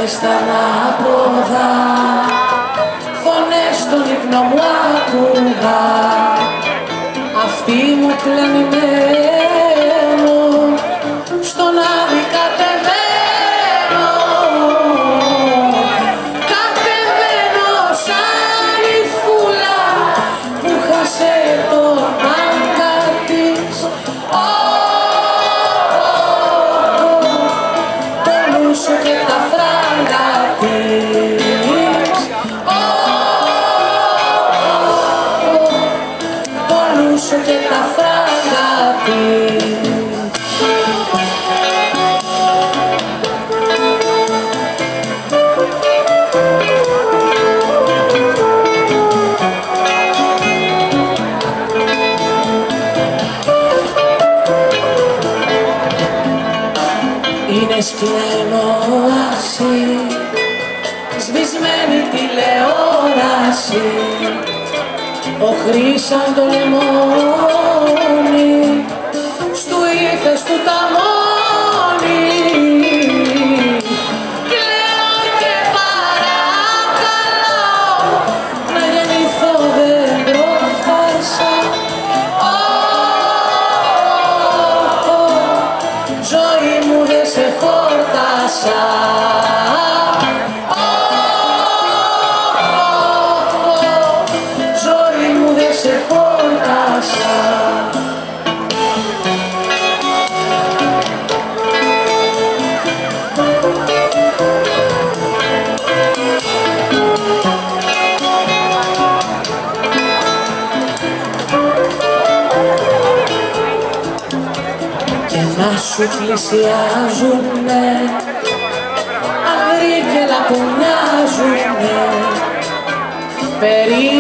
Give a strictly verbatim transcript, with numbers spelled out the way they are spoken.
και στα ανάποδα, φωνές στον ύπνο μου άκουγα, αυτή μου κλανημένο στον άδει κατεβαίνω, κατεβαίνω σαν η φούλα που χάσε το μάγκα της. Πονούσω και τα φράγκα της, πονούσω και τα φράγκα της. Είναι σπλενόαση, σβησμένη τηλεόραση, ο χρήσαντο λεμόνι, στου ύφες του τα μόνη. Κλαίω και παρακαλώ να γεννηθώ, δεν προφθάσα. Ζωή μου δεν σε χόρτασα. Ζωή μου δεν σε χόρτασα. Και να σου πλησιάζουνε αγρίκελα που μοιάζουνε περί